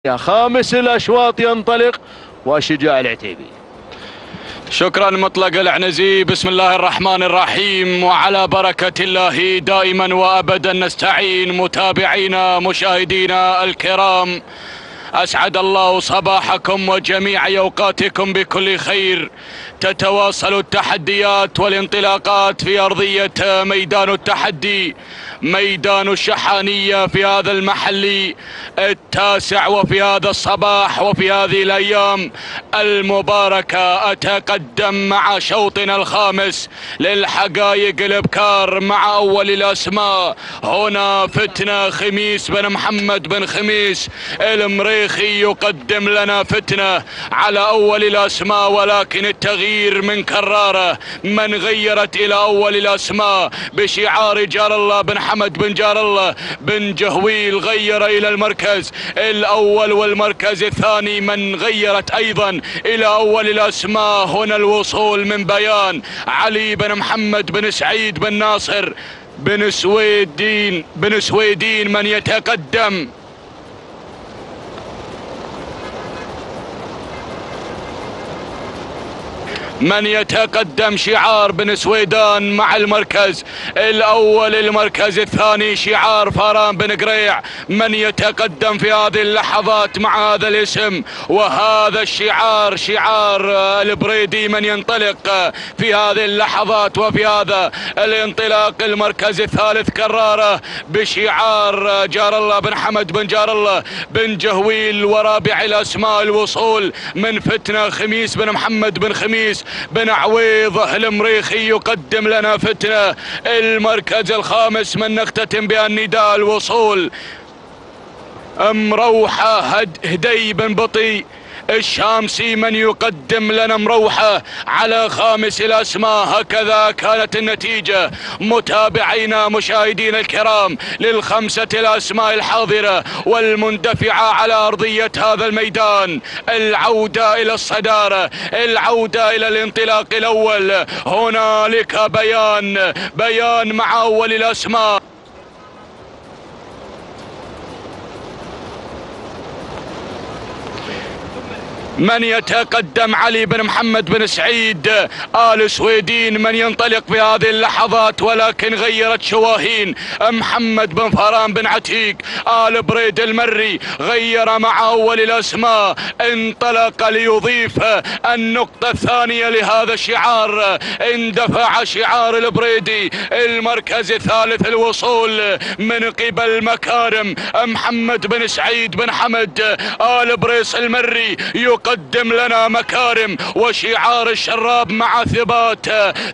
خامس الأشواط ينطلق وشجاع العتيبي. شكرا مطلق العنزي. بسم الله الرحمن الرحيم، وعلى بركة الله دائما وأبدا نستعين. متابعينا مشاهدينا الكرام، أسعد الله صباحكم وجميع أوقاتكم بكل خير. تتواصل التحديات والانطلاقات في أرضية ميدان التحدي، ميدان الشحانية في هذا المحل التاسع، وفي هذا الصباح وفي هذه الأيام المباركة أتقدم مع شوطنا الخامس للحقائق الابكار مع أول الأسماء. هنا فتنة خميس بن محمد بن خميس المريخي يقدم لنا فتنة على أول الأسماء، ولكن التغيير من كرارة من غيرت إلى أول الأسماء بشعار جار الله بن حمد بن جار الله بن جهويل، غير إلى المركز الأول والمركز الثاني من غيرت أيضا إلى أول الأسماء. هنا الوصول من بيان علي بن محمد بن سعيد بن ناصر بن سويدين من يتقدم شعار بن سويدان مع المركز الأول. المركز الثاني شعار فاران بن قريع من يتقدم في هذه اللحظات مع هذا الاسم وهذا الشعار، شعار البريدي من ينطلق في هذه اللحظات وفي هذا الانطلاق. المركز الثالث كرارة بشعار جار الله بن حمد بن جار الله بن جهويل. ورابع الأسماء الوصول من فتنة خميس بن محمد بن خميس بن عويض المريخي يقدم لنا فتنة. المركز الخامس من نختتم بها النداء الوصول مروحة هدي بن بطي الشامسي من يقدم لنا مروحة على خامس الأسماء. هكذا كانت النتيجة متابعينا مشاهدينا الكرام للخمسة الأسماء الحاضرة والمندفعة على أرضية هذا الميدان. العودة إلى الصدارة، العودة إلى الانطلاق الأول. هنالك بيان مع أول الأسماء. من يتقدم علي بن محمد بن سعيد آل سويدين من ينطلق في هذه اللحظات، ولكن غيرت شواهين. محمد بن فاران بن عتيق آل بريد المري غير مع أول الأسماء، انطلق ليضيف النقطة الثانية لهذا الشعار. اندفع شعار البريدي. المركز الثالث الوصول من قبل مكارم محمد بن سعيد بن حمد آل بريس المري يقدم لنا مكارم وشعار الشراب مع ثبات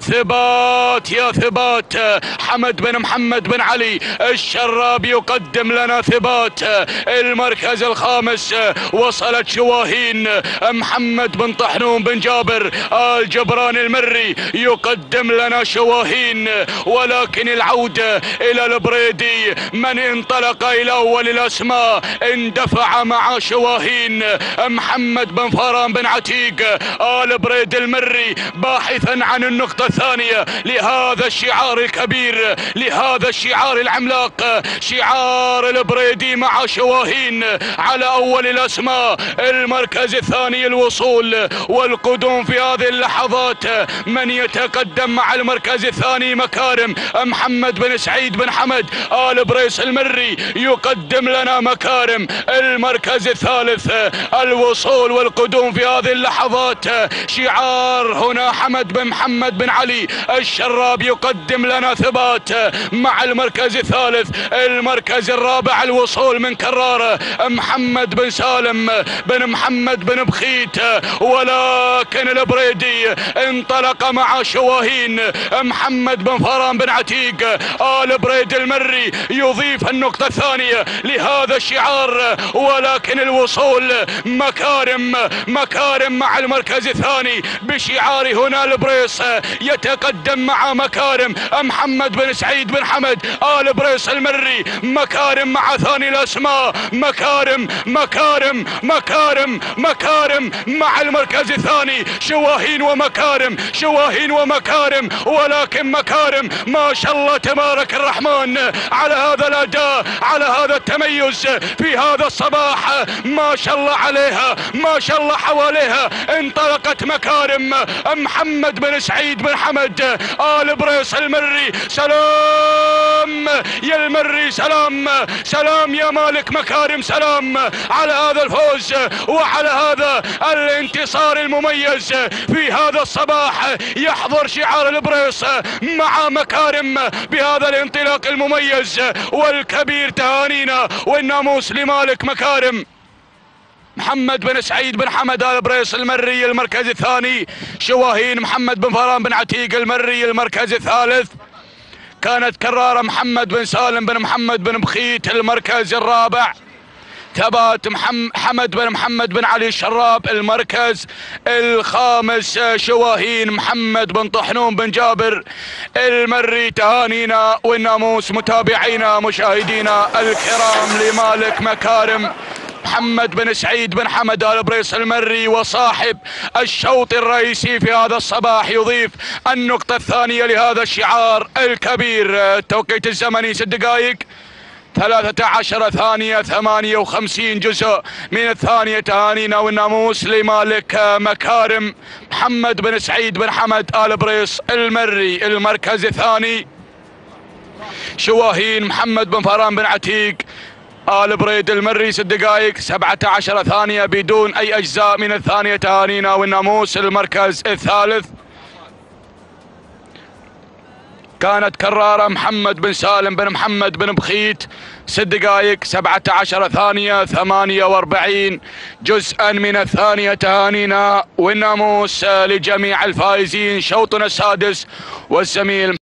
يا ثبات. حمد بن محمد بن علي الشراب يقدم لنا ثبات. المركز الخامس وصلت شواهين محمد بن طحنون بن جابر الجبران المري يقدم لنا شواهين، ولكن العودة إلى البريدي من انطلق إلى أول الأسماء اندفع مع شواهين. محمد بن فاران بن عتيق آل بريد المري باحثا عن النقطة الثانية لهذا الشعار الكبير، لهذا الشعار العملاق، شعار البريدي مع شواهين على أول الأسماء. المركز الثاني الوصول والقدوم في هذه اللحظات. من يتقدم مع المركز الثاني مكارم محمد بن سعيد بن حمد آل بريس المري يقدم لنا مكارم. المركز الثالث الوصول والقدوم في هذه اللحظات. شعار هنا حمد بن محمد بن علي الشراب يقدم لنا ثبات مع المركز الثالث. المركز الرابع الوصول من كرارة محمد بن سالم بن محمد بن بخيت، ولكن البريدي انطلق مع شواهين. محمد بن فاران بن عتيق آل بريد المري يضيف النقطة الثانية لهذا الشعار، ولكن الوصول مكارم مكارم مع المركز الثاني بشعار هنا البريص، يتقدم مع مكارم محمد بن سعيد بن حمد آل بريص المري. مكارم مع ثاني الأسماء، مكارم مكارم مكارم مكارم مع المركز الثاني شواهين ومكارم، شواهين ومكارم، ولكن مكارم ما شاء الله تبارك الرحمن على هذا الأداء، على هذا التميز في هذا الصباح، ما شاء الله عليها، ما شاء الله حواليها. انطلقت مكارم محمد بن سعيد بن حمد آل بريص المري. سلام يا المري، سلام سلام يا مالك مكارم، سلام على هذا الفوز وعلى هذا الانتصار المميز في هذا الصباح. يحضر شعار البريص مع مكارم بهذا الانطلاق المميز والكبير. تهانينا والناموس لمالك مكارم محمد بن سعيد بن حمد آل بريص المري المركز الثاني، شواهين محمد بن فران بن عتيق المري المركز الثالث، كانت كرارة محمد بن سالم بن محمد بن بخيت المركز الرابع، ثبات حمد بن محمد بن علي الشراب المركز الخامس، شواهين محمد بن طحنون بن جابر المري. تهانينا والناموس متابعينا مشاهدينا الكرام لمالك مكارم محمد بن سعيد بن حمد آل بريص المري وصاحب الشوط الرئيسي في هذا الصباح. يضيف النقطة الثانية لهذا الشعار الكبير. التوقيت الزمني 6 دقائق 13 ثانية 58 جزء من الثانية. تهانينا والناموس لمالك مكارم محمد بن سعيد بن حمد آل بريص المري المركز الثاني، شواهين محمد بن فران بن عتيق آل بريد المري 6 دقائق 17 ثانية بدون أي أجزاء من الثانية. تهانينا والناموس المركز الثالث، كانت كرارة محمد بن سالم بن محمد بن بخيت 6 دقائق 17 ثانية 48 جزءا من الثانية. تهانينا والناموس لجميع الفائزين. شوطنا السادس والزميل